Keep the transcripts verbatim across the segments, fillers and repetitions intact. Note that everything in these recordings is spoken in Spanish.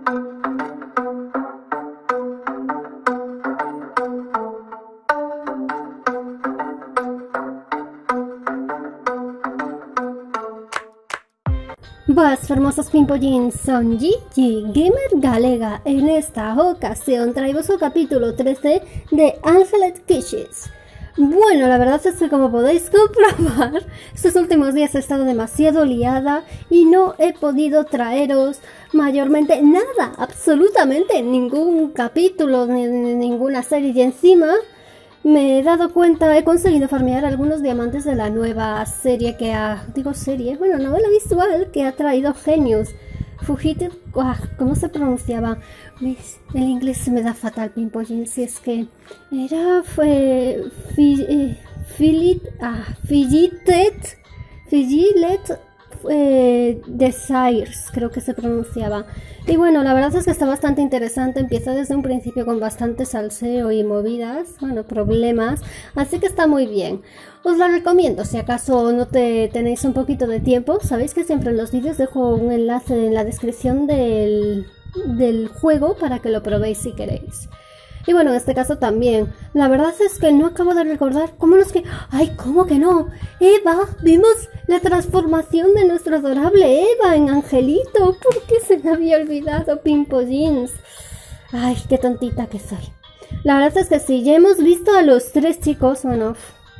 Boas, hermosos pimpollins, son Gigi, gamer galega. En esta ocasión traemos el capítulo trece de Angelet Kisses. Bueno, la verdad es que como podéis comprobar, estos últimos días he estado demasiado liada y no he podido traeros mayormente nada, absolutamente ningún capítulo ni, ni ninguna serie, y encima me he dado cuenta, he conseguido farmear algunos diamantes de la nueva serie que ha... Digo serie, bueno, novela visual que ha traído Genius. Fugitive... ¿Cómo se pronunciaba? El inglés se me da fatal, Pimpollin, si es que... Era... fue... Fi, Filit... Ah, Figitet... Figilet... Eh, Desires, creo que se pronunciaba. Y bueno, la verdad es que está bastante interesante. Empieza desde un principio con bastante salseo y movidas, bueno, problemas, así que está muy bien. Os la recomiendo si acaso no te tenéis un poquito de tiempo. Sabéis que siempre en los vídeos dejo un enlace en la descripción del, del juego para que lo probéis si queréis. Y bueno, en este caso también. La verdad es que no acabo de recordar cómo nos que... ¡Ay, cómo que no! ¡Eva! Vimos la transformación de nuestro adorable Eva en Angelito. ¿Por qué se me había olvidado, Pimpollins? ¡Ay, qué tontita que soy! La verdad es que sí, ya hemos visto a los tres chicos, bueno,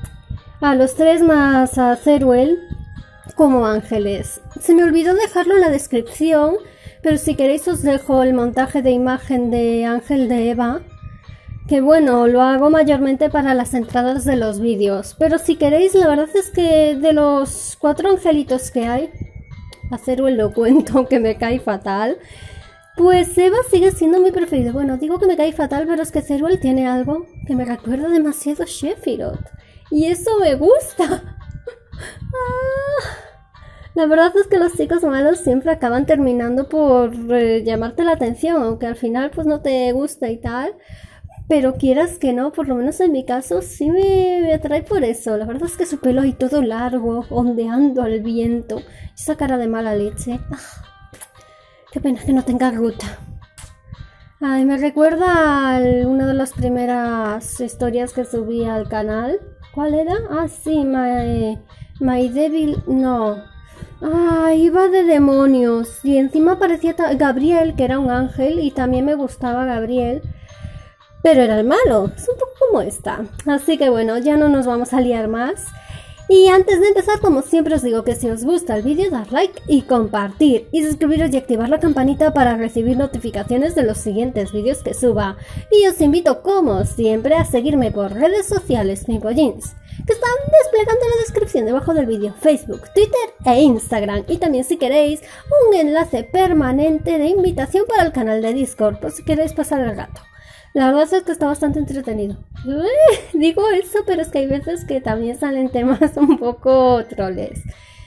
a los tres más a Zeruel como ángeles. Se me olvidó dejarlo en la descripción, pero si queréis os dejo el montaje de imagen de Ángel de Eva. Que bueno, lo hago mayormente para las entradas de los vídeos. Pero si queréis, la verdad es que de los cuatro angelitos que hay, a Zeruel lo cuento que me cae fatal, pues Eva sigue siendo mi preferido. Bueno, digo que me cae fatal, pero es que Zeruel tiene algo que me recuerda demasiado a Sephiroth. Y eso me gusta. ah. La verdad es que los chicos malos siempre acaban terminando por eh, llamarte la atención, aunque al final pues no te gusta y tal. Pero quieras que no, por lo menos en mi caso, sí me, me atrae por eso. La verdad es que su pelo ahí todo largo, ondeando al viento. Esa cara de mala leche. Ah, qué pena que no tenga ruta. Ay, me recuerda a una de las primeras historias que subí al canal. ¿Cuál era? Ah, sí, My, My Devil... No. Ah, iba de demonios. Y encima aparecía Gabriel, que era un ángel, y también me gustaba Gabriel. Pero era el malo, es un poco como esta. Así que bueno, ya no nos vamos a liar más. Y antes de empezar, como siempre os digo que si os gusta el vídeo, dar like y compartir. Y suscribiros y activar la campanita para recibir notificaciones de los siguientes vídeos que suba. Y os invito, como siempre, a seguirme por redes sociales, Pimpollins, que están desplegando en la descripción debajo del vídeo. Facebook, Twitter e Instagram. Y también, si queréis, un enlace permanente de invitación para el canal de Discord, por si queréis pasar el rato. La verdad es que está bastante entretenido. Digo eso, pero es que hay veces que también salen temas un poco troles.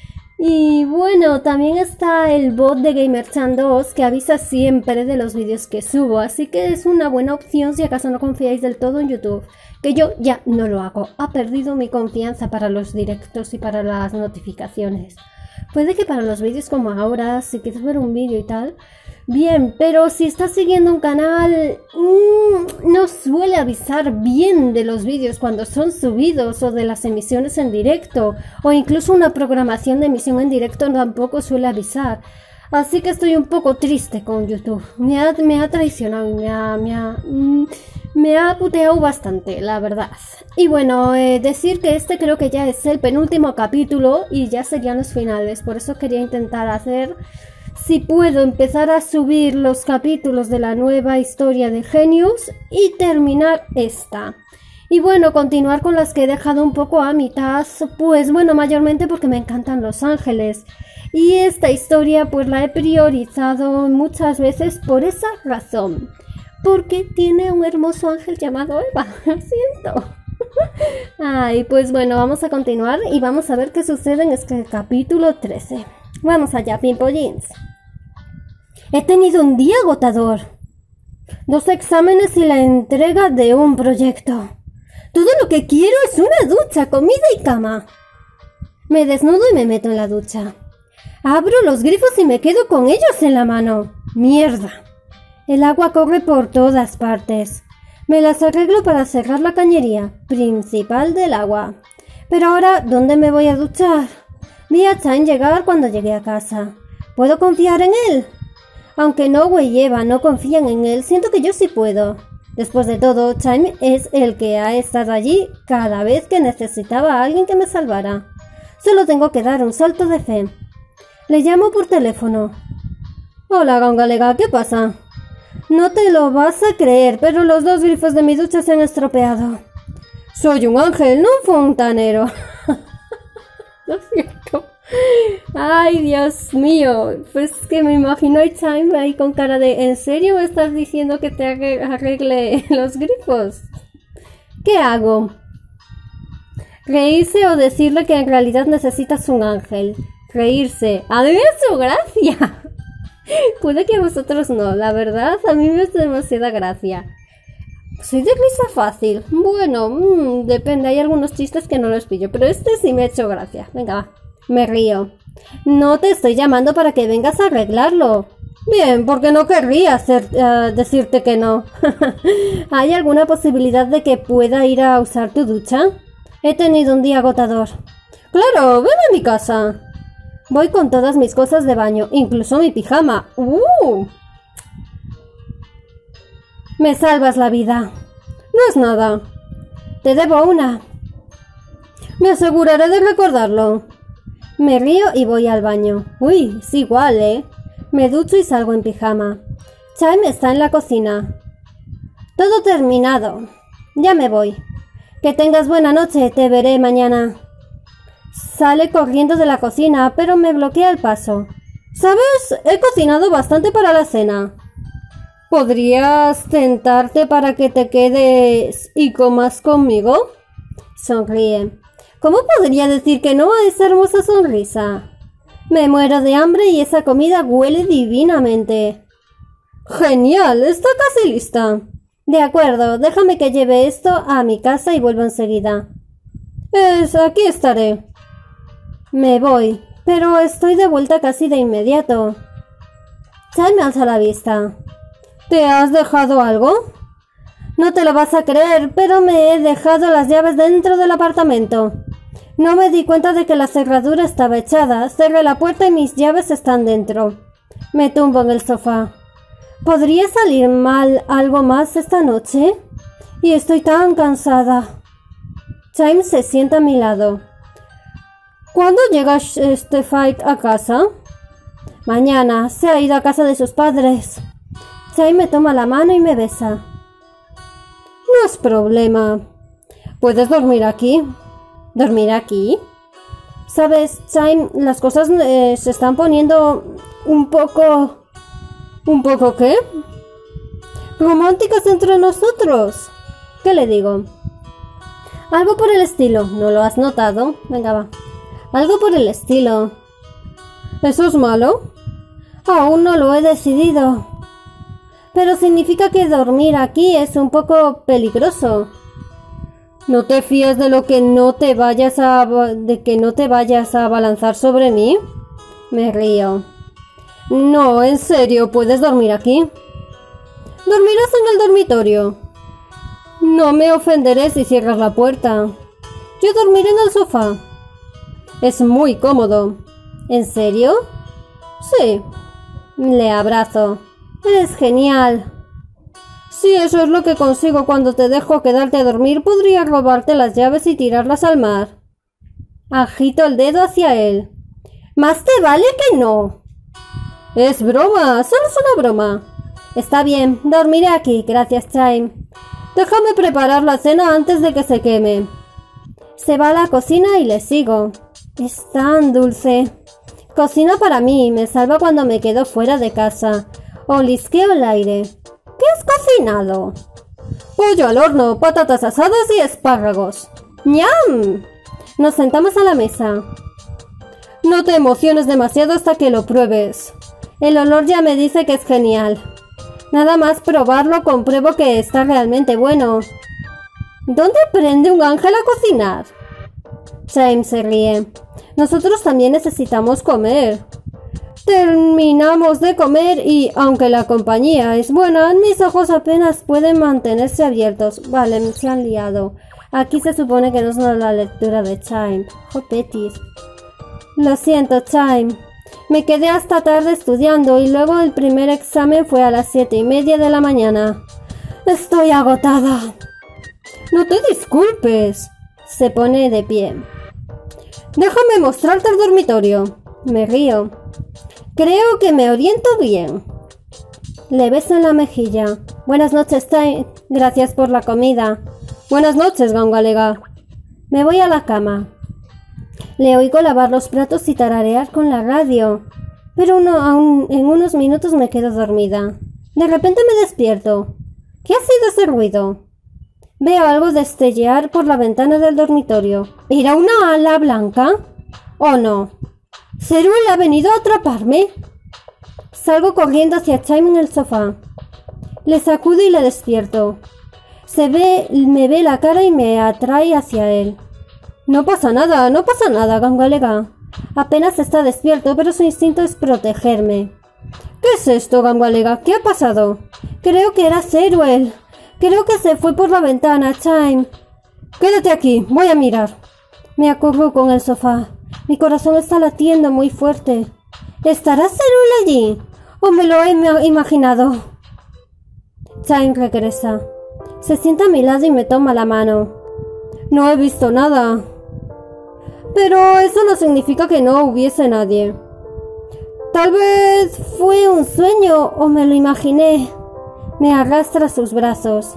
Y bueno, también está el bot de Gamerchan dos que avisa siempre de los vídeos que subo. Así que es una buena opción si acaso no confiáis del todo en YouTube. Que yo ya no lo hago. Ha perdido mi confianza para los directos y para las notificaciones. Puede que para los vídeos como ahora, si quieres ver un vídeo y tal... Bien, pero si estás siguiendo un canal, mmm, no suele avisar bien de los vídeos cuando son subidos o de las emisiones en directo, o incluso una programación de emisión en directo tampoco suele avisar. Así que estoy un poco triste con YouTube. Me ha, me ha traicionado, me ha, me ha, mmm, me ha puteado bastante, la verdad. Y bueno, eh, decir que este creo que ya es el penúltimo capítulo y ya serían los finales, por eso quería intentar hacer... Si puedo empezar a subir los capítulos de la nueva historia de Genius y terminar esta. Y bueno, continuar con las que he dejado un poco a mitad, pues bueno, mayormente porque me encantan los ángeles. Y esta historia pues la he priorizado muchas veces por esa razón. Porque tiene un hermoso ángel llamado Eva, lo siento. Ay, pues bueno, vamos a continuar y vamos a ver qué sucede en este capítulo trece. Vamos allá, Pimpollins. He tenido un día agotador. Dos exámenes y la entrega de un proyecto. Todo lo que quiero es una ducha, comida y cama. Me desnudo y me meto en la ducha. Abro los grifos y me quedo con ellos en la mano. ¡Mierda! El agua corre por todas partes. Me las arreglo para cerrar la cañería principal del agua. Pero ahora, ¿dónde me voy a duchar? Vi a Chime llegar cuando llegué a casa. ¿Puedo confiar en él? Aunque Noah y Eva no confían en él, siento que yo sí puedo. Después de todo, Chime es el que ha estado allí cada vez que necesitaba a alguien que me salvara. Solo tengo que dar un salto de fe. Le llamo por teléfono. Hola, Galega, ¿qué pasa? No te lo vas a creer, pero los dos grifos de mi ducha se han estropeado. Soy un ángel, no un fontanero. Lo siento. Ay, Dios mío. Pues que me imagino a Chime ahí con cara de ¿en serio me estás diciendo que te arregle los grifos? ¿Qué hago? ¿Reírse o decirle que en realidad necesitas un ángel? Reírse. A mí me hace gracia. Puede que a vosotros no, la verdad, a mí me hace demasiada gracia. Soy de risa fácil. Bueno, mmm, depende, hay algunos chistes que no los pillo, pero este sí me ha hecho gracia. Venga, va. Me río. No te estoy llamando para que vengas a arreglarlo. Bien, porque no querría hacer, uh, decirte que no. ¿Hay alguna posibilidad de que pueda ir a usar tu ducha? He tenido un día agotador. Claro, ven a mi casa. Voy con todas mis cosas de baño, incluso mi pijama. ¡Uh! Me salvas la vida. No es nada. Te debo una. Me aseguraré de recordarlo. Me río y voy al baño. Uy, es igual, ¿eh? Me ducho y salgo en pijama. Chime está en la cocina. Todo terminado. Ya me voy. Que tengas buena noche, te veré mañana. Sale corriendo de la cocina, pero me bloquea el paso. ¿Sabes? He cocinado bastante para la cena. ¿Podrías tentarte para que te quedes y comas conmigo? Sonríe. ¿Cómo podría decir que no a esa hermosa sonrisa? Me muero de hambre y esa comida huele divinamente. ¡Genial! Está casi lista. De acuerdo, déjame que lleve esto a mi casa y vuelvo enseguida. Es, aquí estaré. Me voy, pero estoy de vuelta casi de inmediato. Chime alza la vista. ¿Te has dejado algo? No te lo vas a creer, pero me he dejado las llaves dentro del apartamento. No me di cuenta de que la cerradura estaba echada. Cerré la puerta y mis llaves están dentro. Me tumbo en el sofá. ¿Podría salir mal algo más esta noche? Y estoy tan cansada. Chime se sienta a mi lado. ¿Cuándo llega Stefan a casa? Mañana. Se ha ido a casa de sus padres. Chime me toma la mano y me besa. No es problema. ¿Puedes dormir aquí? ¿Dormir aquí? Sabes, Chime, las cosas eh, se están poniendo un poco... ¿Un poco qué? Románticas entre nosotros. ¿Qué le digo? Algo por el estilo. ¿No lo has notado? Venga, va. Algo por el estilo. ¿Eso es malo? Aún no lo he decidido. Pero significa que dormir aquí es un poco peligroso. ¿No te fías de lo que no te vayas a... de que no te vayas a abalanzar sobre mí? Me río. No, en serio, ¿puedes dormir aquí? Dormirás en el dormitorio. No me ofenderé si cierras la puerta. Yo dormiré en el sofá. Es muy cómodo. ¿En serio? Sí. Le abrazo. Es genial. Si eso es lo que consigo cuando te dejo quedarte a dormir, podría robarte las llaves y tirarlas al mar. Agito el dedo hacia él. Más te vale que no. Es broma, solo es una broma. Está bien, dormiré aquí, gracias, Chime. Déjame preparar la cena antes de que se queme. Se va a la cocina y le sigo. Es tan dulce. Cocina para mí y me salva cuando me quedo fuera de casa. Olisqueo el aire. ¿Qué has cocinado? Pollo al horno, patatas asadas y espárragos. ¡Ñam! Nos sentamos a la mesa. No te emociones demasiado hasta que lo pruebes. El olor ya me dice que es genial. Nada más probarlo compruebo que está realmente bueno. ¿Dónde aprende un ángel a cocinar? Chime se ríe. Nosotros también necesitamos comer. Terminamos de comer y, aunque la compañía es buena, mis ojos apenas pueden mantenerse abiertos. Vale, se han liado. Aquí se supone que no es la lectura de Chime. Jopetis. Lo siento, Chime. Me quedé hasta tarde estudiando y luego el primer examen fue a las siete y media de la mañana. Estoy agotada. No te disculpes. Se pone de pie. Déjame mostrarte el dormitorio. Me río. Creo que me oriento bien. Le beso en la mejilla. Buenas noches, Chime. Gracias por la comida. Buenas noches, Gangalega. Me voy a la cama. Le oigo lavar los platos y tararear con la radio. Pero uno, aún en unos minutos me quedo dormida. De repente me despierto. ¿Qué ha sido ese ruido? Veo algo destellear por la ventana del dormitorio. ¿Era una ala blanca? ¿O no? ¿Ceruel ha venido a atraparme? Salgo corriendo hacia Chime en el sofá. Le sacudo y le despierto. Se ve, me ve la cara y me atrae hacia él. No pasa nada, no pasa nada, Gangalega. Apenas está despierto, pero su instinto es protegerme. ¿Qué es esto, Gangalega? ¿Qué ha pasado? Creo que era Ceruel. Creo que se fue por la ventana, Chime. Quédate aquí, voy a mirar. Me acurruco en el sofá. Mi corazón está latiendo muy fuerte. ¿Estará Ceruel allí? ¿O me lo he imaginado? Chime regresa. Se sienta a mi lado y me toma la mano. No he visto nada. Pero eso no significa que no hubiese nadie. Tal vez fue un sueño o me lo imaginé. Me arrastra a sus brazos.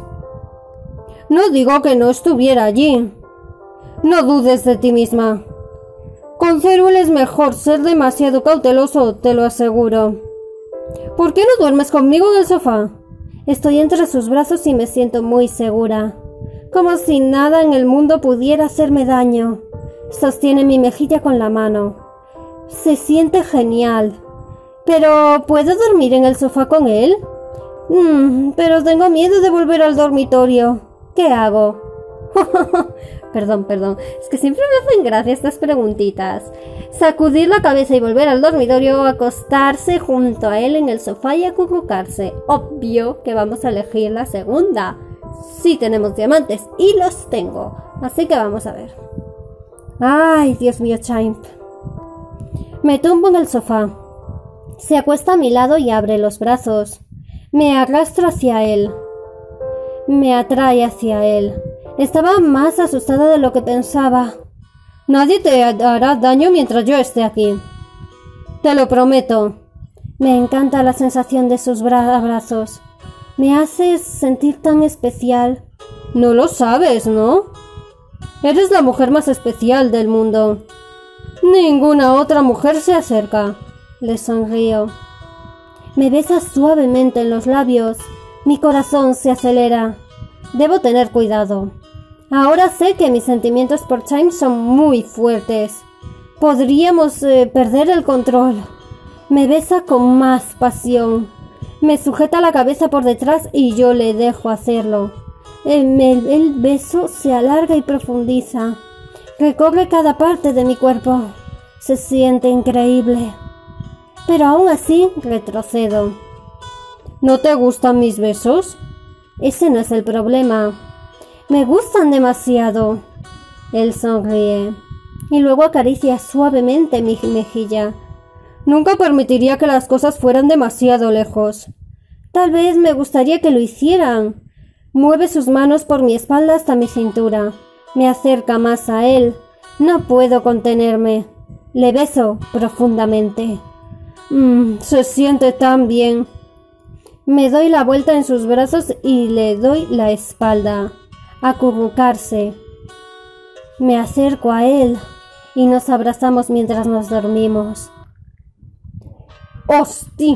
No digo que no estuviera allí. No dudes de ti misma. Con Ceruel es mejor ser demasiado cauteloso, te lo aseguro. ¿Por qué no duermes conmigo en el sofá? Estoy entre sus brazos y me siento muy segura. Como si nada en el mundo pudiera hacerme daño. Sostiene mi mejilla con la mano. Se siente genial. ¿Pero puedo dormir en el sofá con él? Mm, pero tengo miedo de volver al dormitorio. ¿Qué hago? Perdón, perdón. Es que siempre me hacen gracia estas preguntitas. Sacudir la cabeza y volver al dormitorio o acostarse junto a él en el sofá y acurrucarse. Obvio que vamos a elegir la segunda. Sí tenemos diamantes y los tengo. Así que vamos a ver. Ay, Dios mío, Chime. Me tumbo en el sofá. Se acuesta a mi lado y abre los brazos. Me arrastro hacia él. Me atrae hacia él. Estaba más asustada de lo que pensaba. Nadie te hará daño mientras yo esté aquí. Te lo prometo. Me encanta la sensación de sus abrazos. Me haces sentir tan especial. No lo sabes, ¿no? Eres la mujer más especial del mundo. Ninguna otra mujer se acerca. Le sonrío. Me besas suavemente en los labios. Mi corazón se acelera. Debo tener cuidado. Ahora sé que mis sentimientos por Chime son muy fuertes. Podríamos eh, perder el control. Me besa con más pasión. Me sujeta la cabeza por detrás y yo le dejo hacerlo. El, el, el beso se alarga y profundiza. Recorre cada parte de mi cuerpo. Se siente increíble. Pero aún así retrocedo. ¿No te gustan mis besos? Ese no es el problema. Me gustan demasiado. Él sonríe y luego acaricia suavemente mi mejilla. Nunca permitiría que las cosas fueran demasiado lejos. Tal vez me gustaría que lo hicieran. Mueve sus manos por mi espalda hasta mi cintura. Me acerca más a él. No puedo contenerme. Le beso profundamente. Mmm, se siente tan bien. Me doy la vuelta en sus brazos y le doy la espalda. Acurrucarse. Me acerco a él y nos abrazamos mientras nos dormimos. ¡Hosti!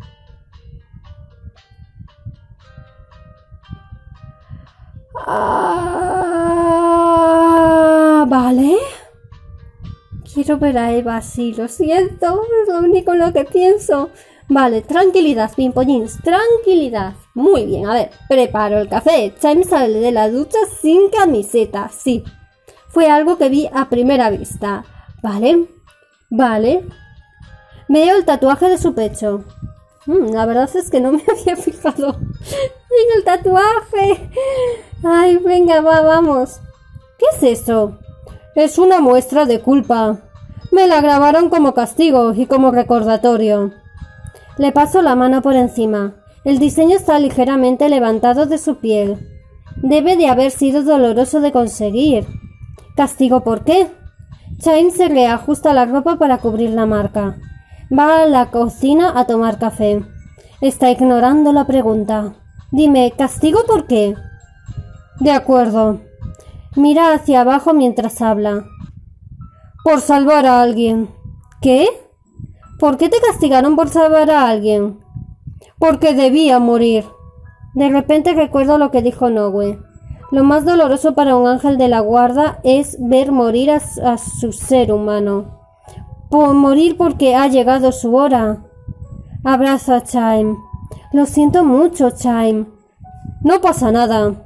Ah, ¿vale? Quiero ver a Eva, sí, lo siento, es lo único en lo que pienso. Vale, tranquilidad, Pimpollins, tranquilidad. Muy bien, a ver, preparo el café. Chime sale de la ducha sin camiseta, sí. Fue algo que vi a primera vista. Vale, vale. Veo el tatuaje de su pecho. Mm, la verdad es que no me había fijado en el tatuaje. Ay, venga, va, vamos. ¿Qué es eso? Es una muestra de culpa. Me la grabaron como castigo y como recordatorio. Le paso la mano por encima. El diseño está ligeramente levantado de su piel. Debe de haber sido doloroso de conseguir. ¿Castigo por qué? Chime se reajusta la ropa para cubrir la marca. Va a la cocina a tomar café. Está ignorando la pregunta. Dime, ¿castigo por qué? De acuerdo. Mira hacia abajo mientras habla. Por salvar a alguien. ¿Qué? ¿Por qué te castigaron por salvar a alguien? Porque debía morir. De repente recuerdo lo que dijo Noe. Lo más doloroso para un ángel de la guarda es ver morir a, a su ser humano. Por morir porque ha llegado su hora. Abrazo a Chime. Lo siento mucho, Chime. No pasa nada.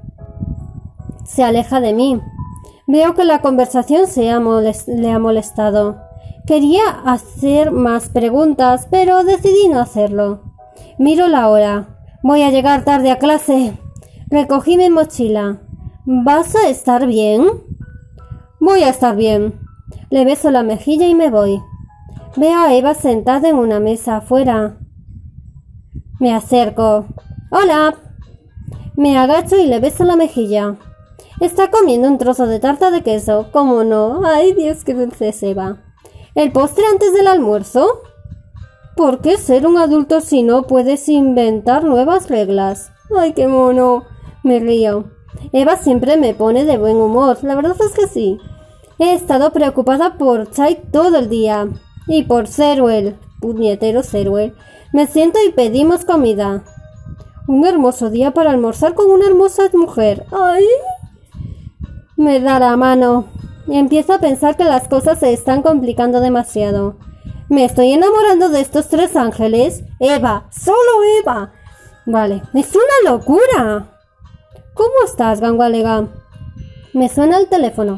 Se aleja de mí. Veo que la conversación se ha molest- le ha molestado. Quería hacer más preguntas, pero decidí no hacerlo. Miro la hora. Voy a llegar tarde a clase. Recogí mi mochila. ¿Vas a estar bien? Voy a estar bien. Le beso la mejilla y me voy. Veo a Eva sentada en una mesa afuera. Me acerco. ¡Hola! Me agacho y le beso la mejilla. Está comiendo un trozo de tarta de queso. ¿Cómo no? ¡Ay, Dios, qué dulce es Eva! ¿El postre antes del almuerzo? ¿Por qué ser un adulto si no puedes inventar nuevas reglas? ¡Ay, qué mono! Me río. Eva siempre me pone de buen humor. La verdad es que sí. He estado preocupada por Chai todo el día. Y por Zeruel. Puñetero Zeruel. Me siento y pedimos comida. Un hermoso día para almorzar con una hermosa mujer. ¡Ay! Me da la mano. Empiezo a pensar que las cosas se están complicando demasiado. ¿Me estoy enamorando de estos tres ángeles? Eva, solo Eva. Vale, es una locura. ¿Cómo estás, Gangualega? Me suena el teléfono.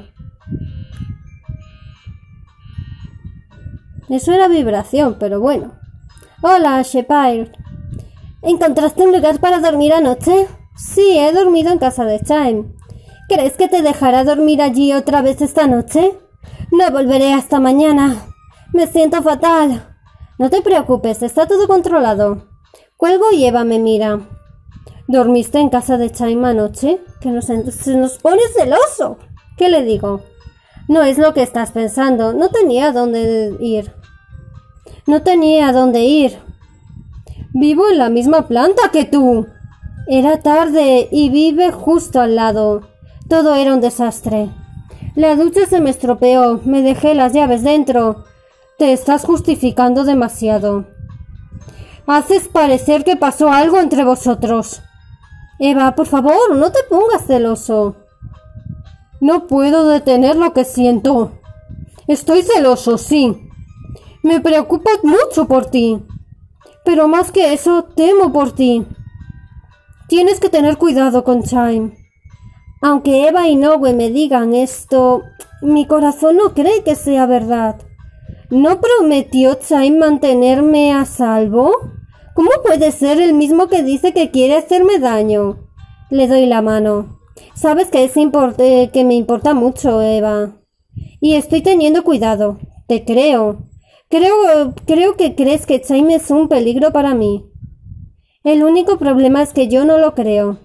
Eso era vibración, pero bueno. Hola, Shepard. ¿Encontraste un lugar para dormir anoche? Sí, he dormido en casa de Chime. ¿Crees que te dejará dormir allí otra vez esta noche? No volveré hasta mañana. Me siento fatal. No te preocupes, está todo controlado. Cuelgo y Eva me mira. ¿Dormiste en casa de Chime anoche? Que nos, se nos pone celoso. ¿Qué le digo? No es lo que estás pensando. No tenía dónde ir. No tenía dónde ir. Vivo en la misma planta que tú. Era tarde y vive justo al lado. Todo era un desastre. La ducha se me estropeó. Me dejé las llaves dentro. Te estás justificando demasiado. Haces parecer que pasó algo entre vosotros. Eva, por favor, no te pongas celoso. No puedo detener lo que siento. Estoy celoso, sí. Me preocupa mucho por ti. Pero más que eso, temo por ti. Tienes que tener cuidado con Chime. Aunque Eva y Noe me digan esto, mi corazón no cree que sea verdad. ¿No prometió Chime mantenerme a salvo? ¿Cómo puede ser el mismo que dice que quiere hacerme daño? Le doy la mano. Sabes que, es import- eh, que me importa mucho, Eva. Y estoy teniendo cuidado. Te creo. Creo, creo que crees que Chime es un peligro para mí. El único problema es que yo no lo creo.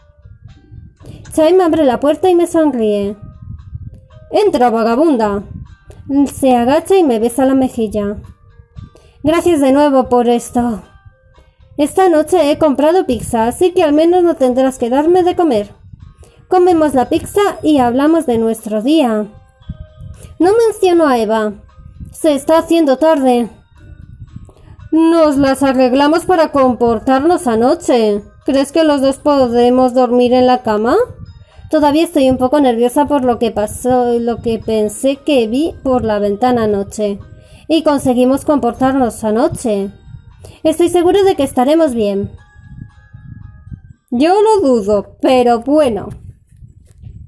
Chime abre la puerta y me sonríe. Entra, vagabunda. Se agacha y me besa la mejilla. Gracias de nuevo por esto. Esta noche he comprado pizza, así que al menos no tendrás que darme de comer. Comemos la pizza y hablamos de nuestro día. No menciono a Eva. Se está haciendo tarde. Nos las arreglamos para comportarnos anoche. ¿Crees que los dos podremos dormir en la cama? Todavía estoy un poco nerviosa por lo que pasó, lo que pensé que vi por la ventana anoche. Y conseguimos comportarnos anoche. Estoy seguro de que estaremos bien. Yo lo dudo, pero bueno.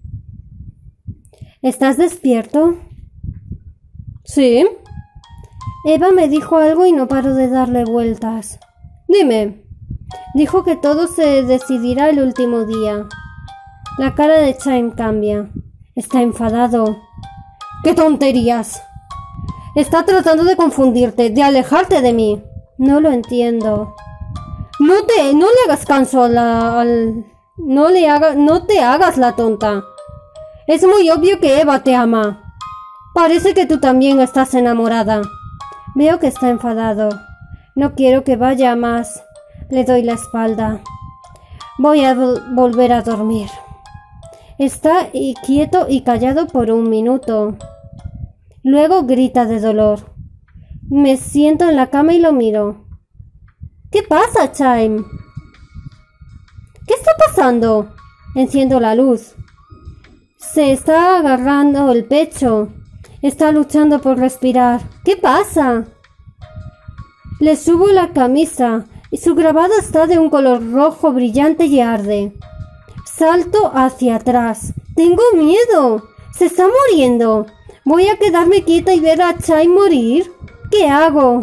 ¿Estás despierto? Sí. Eva me dijo algo y no paro de darle vueltas. Dime. Dijo que todo se decidirá el último día. La cara de Chaim cambia. Está enfadado. ¡Qué tonterías! Está tratando de confundirte, de alejarte de mí. No lo entiendo. No te, no le hagas caso a la, al... No le haga, no te hagas la tonta. Es muy obvio que Eva te ama. Parece que tú también estás enamorada. Veo que está enfadado. No quiero que vaya más. Le doy la espalda. Voy a volver a dormir. Está quieto y callado por un minuto. Luego grita de dolor. Me siento en la cama y lo miro. ¿Qué pasa, Chaim? ¿Qué está pasando? Enciendo la luz. Se está agarrando el pecho. Está luchando por respirar. ¿Qué pasa? Le subo la camisa y su grabado está de un color rojo brillante y arde. Salto hacia atrás. ¡Tengo miedo! ¡Se está muriendo! ¿Voy a quedarme quieta y ver a Chaim morir? ¿Qué hago?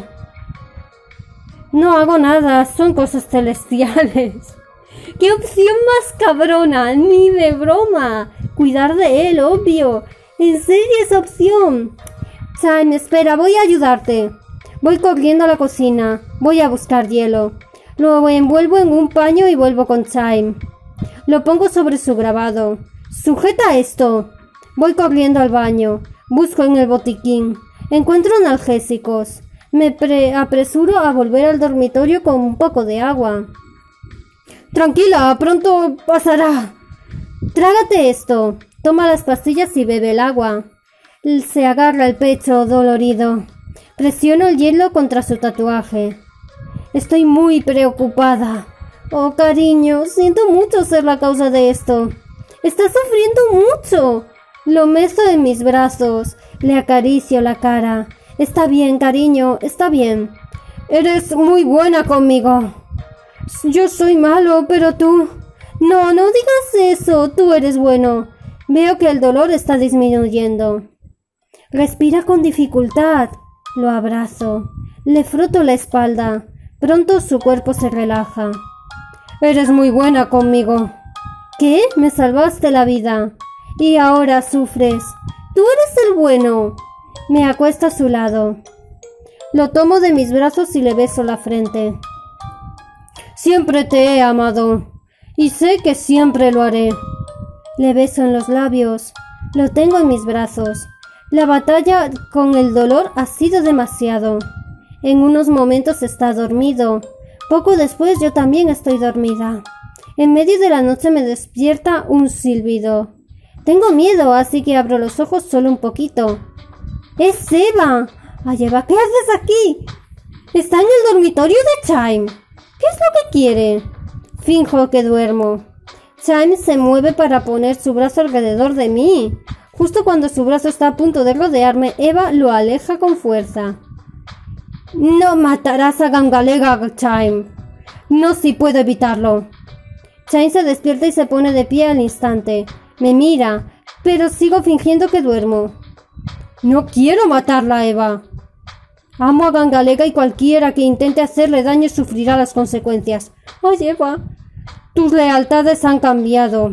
No hago nada, son cosas celestiales. ¡Qué opción más cabrona! ¡Ni de broma! Cuidar de él, obvio. ¿En serio esa opción? Chaim, espera, voy a ayudarte. Voy corriendo a la cocina. Voy a buscar hielo. Lo envuelvo en un paño y vuelvo con Chaim. Lo pongo sobre su grabado. ¡Sujeta esto! Voy corriendo al baño. Busco en el botiquín. Encuentro analgésicos. Me apresuro a volver al dormitorio con un poco de agua. Tranquila, pronto pasará. Trágate esto. Toma las pastillas y bebe el agua. Se agarra el pecho dolorido. Presiono el hielo contra su tatuaje. Estoy muy preocupada. Oh, cariño, siento mucho ser la causa de esto. Está sufriendo mucho. Lo meso en mis brazos. Le acaricio la cara. Está bien, cariño, está bien. Eres muy buena conmigo. Yo soy malo, pero tú... No, no digas eso. Tú eres bueno. Veo que el dolor está disminuyendo. Respira con dificultad. Lo abrazo. Le froto la espalda. Pronto su cuerpo se relaja. Eres muy buena conmigo. ¿Qué? Me salvaste la vida. Y ahora sufres. Tú eres el bueno. Me acuesto a su lado. Lo tomo de mis brazos y le beso la frente. Siempre te he amado. Y sé que siempre lo haré. Le beso en los labios. Lo tengo en mis brazos. La batalla con el dolor ha sido demasiado. En unos momentos está dormido. Poco después yo también estoy dormida. En medio de la noche me despierta un silbido. Tengo miedo, así que abro los ojos solo un poquito. ¡Es Eva! ¡Ay, Eva, ¿qué haces aquí? Está en el dormitorio de Chaim. ¿Qué es lo que quiere? Finjo que duermo. Chaim se mueve para poner su brazo alrededor de mí. Justo cuando su brazo está a punto de rodearme, Eva lo aleja con fuerza. No matarás a Gangalega, Chaim. No, si puedo evitarlo. Chaim se despierta y se pone de pie al instante. Me mira, pero sigo fingiendo que duermo. No quiero matarla, Eva. Amo a Gangalega y cualquiera que intente hacerle daño sufrirá las consecuencias. Ay, Eva, tus lealtades han cambiado.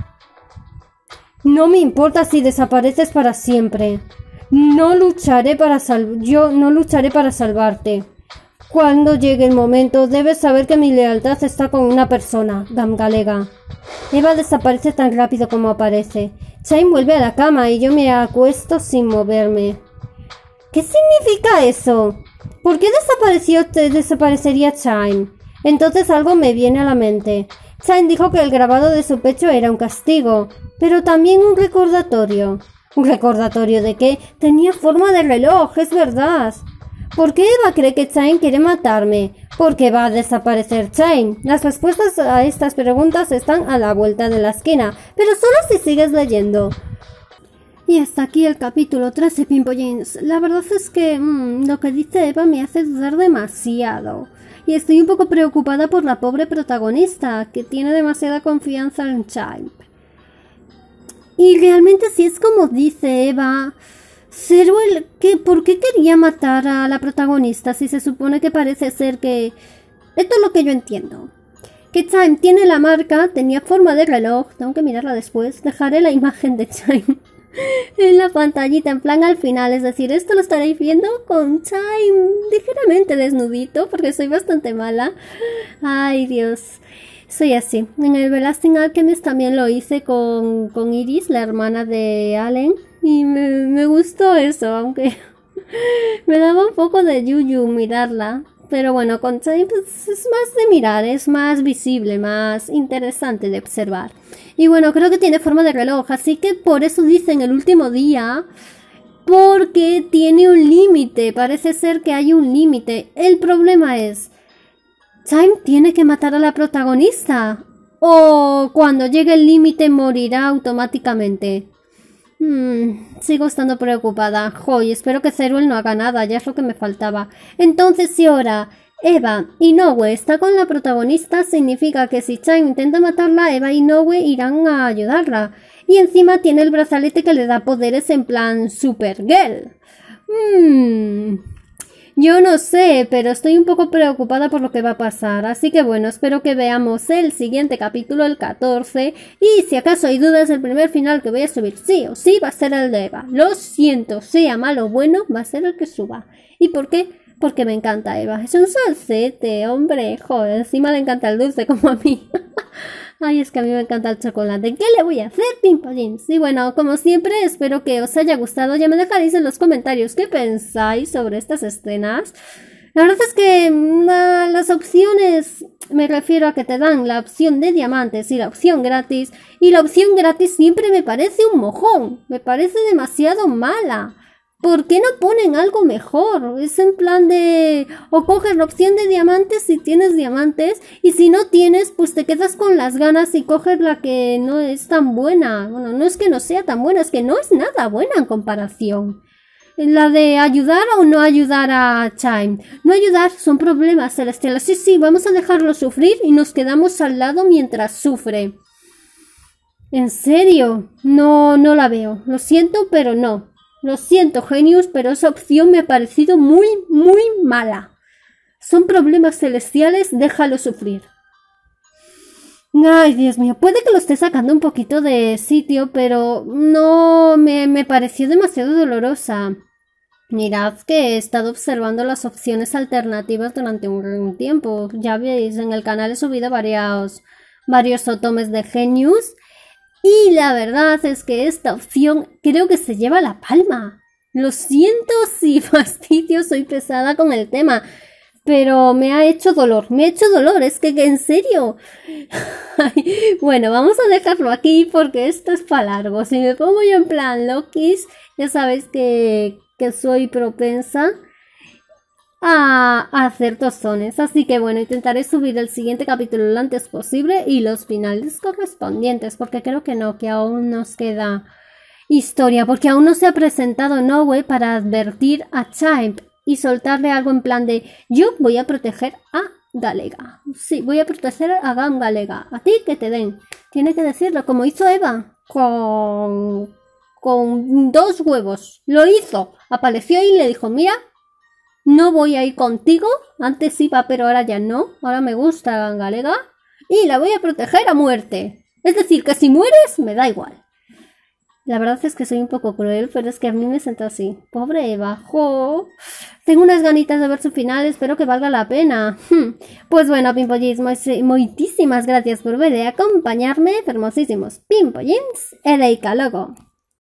No me importa si desapareces para siempre. No lucharé para sal- Yo no lucharé para salvarte. Cuando llegue el momento, debes saber que mi lealtad está con una persona, Gangalega. Eva desaparece tan rápido como aparece. Chaim vuelve a la cama y yo me acuesto sin moverme. ¿Qué significa eso? ¿Por qué desapareció, desaparecería Chaim? Entonces algo me viene a la mente. Chaim dijo que el grabado de su pecho era un castigo, pero también un recordatorio. ¿Un recordatorio de qué? Tenía forma de reloj, es verdad. ¿Por qué Eva cree que Chaim quiere matarme? ¿Por qué va a desaparecer Chaim? Las respuestas a estas preguntas están a la vuelta de la esquina, pero solo si sigues leyendo. Y hasta aquí el capítulo trece, Pimpollins. La verdad es que mmm, lo que dice Eva me hace dudar demasiado. Y estoy un poco preocupada por la pobre protagonista, que tiene demasiada confianza en Chaim. Y realmente si es como dice Eva, Zeruel, ¿qué, ¿por qué quería matar a la protagonista si se supone que parece ser que... Esto es lo que yo entiendo. Que Chime tiene la marca, tenía forma de reloj, tengo que mirarla después, dejaré la imagen de Chime en la pantallita, en plan al final, es decir, esto lo estaréis viendo con Chime ligeramente desnudito, porque soy bastante mala. Ay, Dios, soy así. En el The Lasting Alchemist también lo hice con, con Iris, la hermana de Allen, y me, me gustó eso, aunque me daba un poco de yuyu mirarla. Pero bueno, con Chime pues, es más de mirar, es más visible, más interesante de observar. Y bueno, creo que tiene forma de reloj, así que por eso dicen el último día, porque tiene un límite, parece ser que hay un límite. El problema es, Chime tiene que matar a la protagonista, o cuando llegue el límite morirá automáticamente. Hmm, sigo estando preocupada. Joy, espero que Zeruel no haga nada, ya es lo que me faltaba. Entonces, si ahora Eva Inoue está con la protagonista, significa que si Chime intenta matarla, Eva y Inoue irán a ayudarla. Y encima tiene el brazalete que le da poderes en plan Supergirl. Hmm... Yo no sé, pero estoy un poco preocupada por lo que va a pasar, así que bueno, espero que veamos el siguiente capítulo, el catorce, y si acaso hay dudas, el primer final que voy a subir sí o sí va a ser el de Eva. Lo siento, sea malo o bueno, va a ser el que suba. ¿Y por qué? Porque me encanta Eva. Es un salsete, hombre, joder, encima le encanta el dulce como a mí. Ay, es que a mí me encanta el chocolate. ¿Qué le voy a hacer, Pimpollins? Y bueno, como siempre, espero que os haya gustado. Ya me dejaréis en los comentarios qué pensáis sobre estas escenas. La verdad es que uh, las opciones, me refiero a que te dan la opción de diamantes y la opción gratis. Y la opción gratis siempre me parece un mojón. Me parece demasiado mala. ¿Por qué no ponen algo mejor? Es en plan de... O coges la opción de diamantes si tienes diamantes, y si no tienes, pues te quedas con las ganas y coges la que no es tan buena. Bueno, no es que no sea tan buena, es que no es nada buena en comparación. La de ayudar o no ayudar a Chime. No ayudar son problemas celestiales. Sí, sí, vamos a dejarlo sufrir y nos quedamos al lado mientras sufre. ¿En serio? No, no la veo. Lo siento, pero no. Lo siento, Genius, pero esa opción me ha parecido muy, muy mala. Son problemas celestiales, déjalo sufrir. Ay, Dios mío, puede que lo esté sacando un poquito de sitio, pero no me, me pareció demasiado dolorosa. Mirad que he estado observando las opciones alternativas durante un tiempo. Ya veis, en el canal he subido varios, varios otomes de Genius. Y la verdad es que esta opción creo que se lleva la palma. Lo siento si fastidio, soy pesada con el tema, pero me ha hecho dolor, me ha hecho dolor, es que, que en serio. Ay, bueno, vamos a dejarlo aquí porque esto es para largo. Si me pongo yo en plan Lokis, ya sabéis que, que soy propensa a, a hacer tostones. Así que bueno, intentaré subir el siguiente capítulo lo antes posible y los finales correspondientes, porque creo que no, que aún nos queda historia, porque aún no se ha presentado Inoue para advertir a Chime y soltarle algo en plan de yo voy a proteger a Galega. Sí, voy a proteger a Gam Galega. A ti que te den. Tiene que decirlo, como hizo Eva con, con dos huevos. Lo hizo. Apareció y le dijo, mira, no voy a ir contigo, antes iba pero ahora ya no, ahora me gusta Galega y la voy a proteger a muerte. Es decir, que si mueres, me da igual. La verdad es que soy un poco cruel, pero es que a mí me siento así. Pobre Eva, jo. Tengo unas ganitas de ver su final, espero que valga la pena. Pues bueno, Pimpollins, muchísimas gracias por ver y acompañarme, hermosísimos Pimpollins, Ereika Logo.